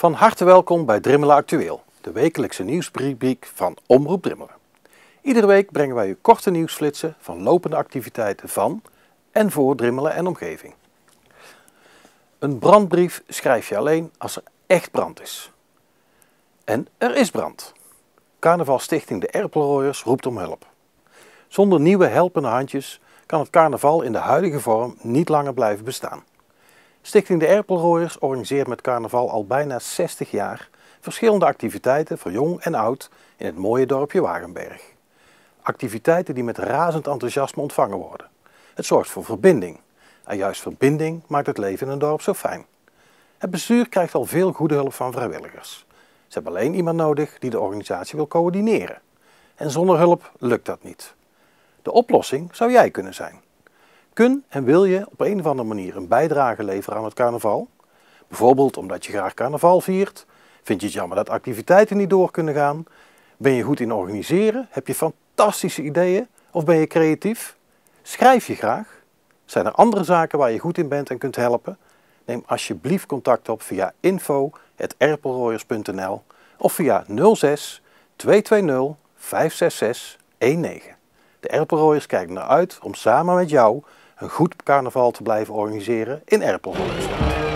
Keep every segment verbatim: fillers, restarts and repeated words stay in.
Van harte welkom bij Drimmelen Actueel, de wekelijkse nieuwsrubriek van Omroep Drimmelen. Iedere week brengen wij u korte nieuwsflitsen van lopende activiteiten van en voor Drimmelen en omgeving. Een brandbrief schrijf je alleen als er echt brand is. En er is brand. Carnavalstichting De Erpelrooiers roept om hulp. Zonder nieuwe helpende handjes kan het carnaval in de huidige vorm niet langer blijven bestaan. Stichting De Erpelrooiers organiseert met carnaval al bijna zestig jaar verschillende activiteiten voor jong en oud in het mooie dorpje Wagenberg. Activiteiten die met razend enthousiasme ontvangen worden. Het zorgt voor verbinding. En juist verbinding maakt het leven in een dorp zo fijn. Het bestuur krijgt al veel goede hulp van vrijwilligers. Ze hebben alleen iemand nodig die de organisatie wil coördineren. En zonder hulp lukt dat niet. De oplossing zou jij kunnen zijn. Kun en wil je op een of andere manier een bijdrage leveren aan het carnaval? Bijvoorbeeld omdat je graag carnaval viert? Vind je het jammer dat activiteiten niet door kunnen gaan? Ben je goed in organiseren? Heb je fantastische ideeën? Of ben je creatief? Schrijf je graag? Zijn er andere zaken waar je goed in bent en kunt helpen? Neem alsjeblieft contact op via info at erpelrooiers punt n l of via nul zes twee twee nul vijf zes zes een negen. De Erpelrooiers kijken naar uit om samen met jou een goed carnaval te blijven organiseren in Erpelrooiers.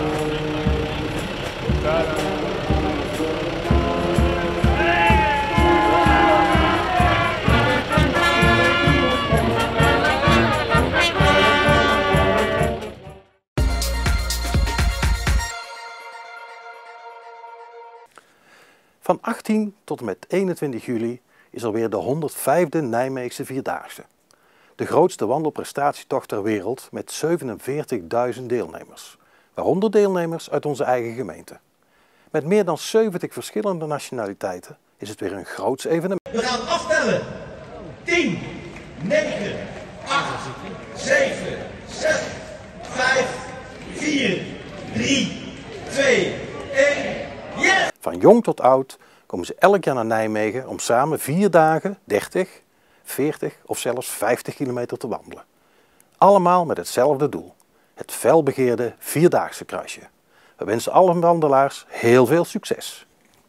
Van achttien tot en met eenentwintig juli is alweer de honderdvijfde Nijmeegse Vierdaagse. De grootste wandelprestatietocht ter wereld met zevenenveertigduizend deelnemers, waaronder deelnemers uit onze eigen gemeente. Met meer dan zeventig verschillende nationaliteiten is het weer een groots evenement. We gaan aftellen. tien, negen, acht, zeven, zes, vijf, vier, drie, twee, één, yes! Van jong tot oud komen ze elk jaar naar Nijmegen om samen vier dagen, dertig, veertig of zelfs vijftig kilometer te wandelen. Allemaal met hetzelfde doel, het felbegeerde Vierdaagse kruisje. We wensen alle wandelaars heel veel succes.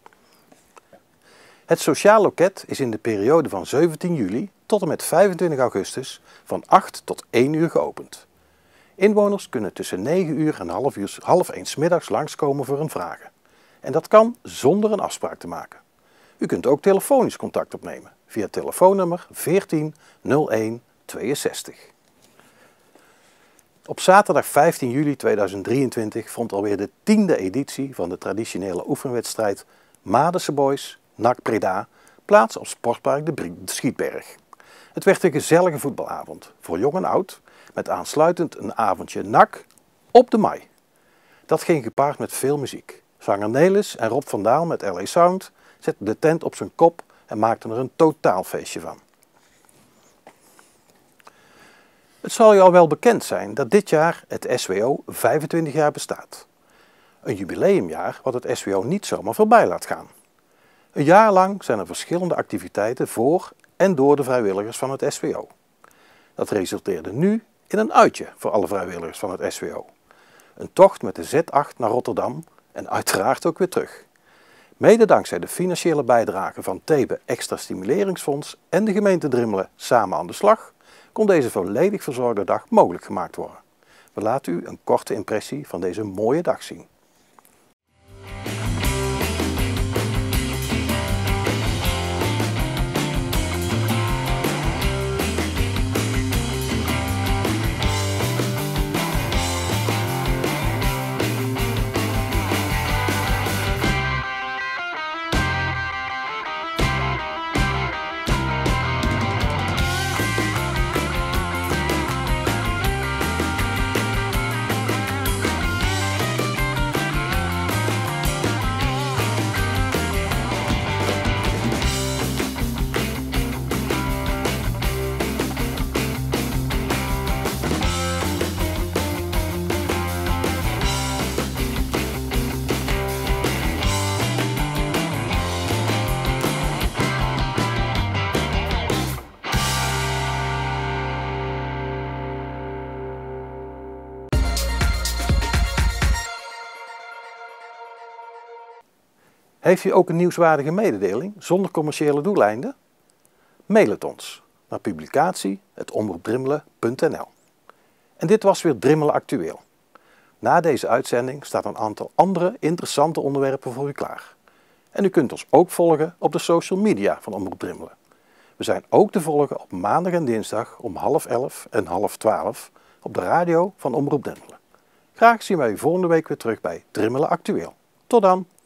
Het Sociaal Loket is in de periode van zeventien juli tot en met vijfentwintig augustus van acht tot één uur geopend. Inwoners kunnen tussen negen uur en half, uur, half één 's middags langskomen voor hun vragen. En dat kan zonder een afspraak te maken. U kunt ook telefonisch contact opnemen via telefoonnummer veertien nul één tweeënzestig. Op zaterdag vijftien juli tweeduizend drieëntwintig vond alweer de tiende editie van de traditionele oefenwedstrijd Madense Boys N A C Breda plaats op Sportpark de Schietberg. Het werd een gezellige voetbalavond voor jong en oud met aansluitend een avondje N A C op de Maai. Dat ging gepaard met veel muziek. Zanger Nelis en Rob van Daal met L A Sound zetten de tent op zijn kop en maakten er een totaalfeestje van. Het zal je al wel bekend zijn dat dit jaar het S W O vijfentwintig jaar bestaat. Een jubileumjaar wat het S W O niet zomaar voorbij laat gaan. Een jaar lang zijn er verschillende activiteiten voor en door de vrijwilligers van het S W O. Dat resulteerde nu in een uitje voor alle vrijwilligers van het S W O. Een tocht met de Z acht naar Rotterdam en uiteraard ook weer terug. Mede dankzij de financiële bijdrage van Thebe Extra Stimuleringsfonds en de gemeente Drimmelen samen aan de slag, kon deze volledig verzorgde dag mogelijk gemaakt worden. We laten u een korte impressie van deze mooie dag zien. Heeft u ook een nieuwswaardige mededeling zonder commerciële doeleinden? Mail het ons naar publicatie apenstaartje omroepdrimmelen punt n l. En dit was weer Drimmelen Actueel. Na deze uitzending staat een aantal andere interessante onderwerpen voor u klaar. En u kunt ons ook volgen op de social media van Omroep Drimmelen. We zijn ook te volgen op maandag en dinsdag om half elf en half twaalf op de radio van Omroep Drimmelen. Graag zien wij u volgende week weer terug bij Drimmelen Actueel. Tot dan!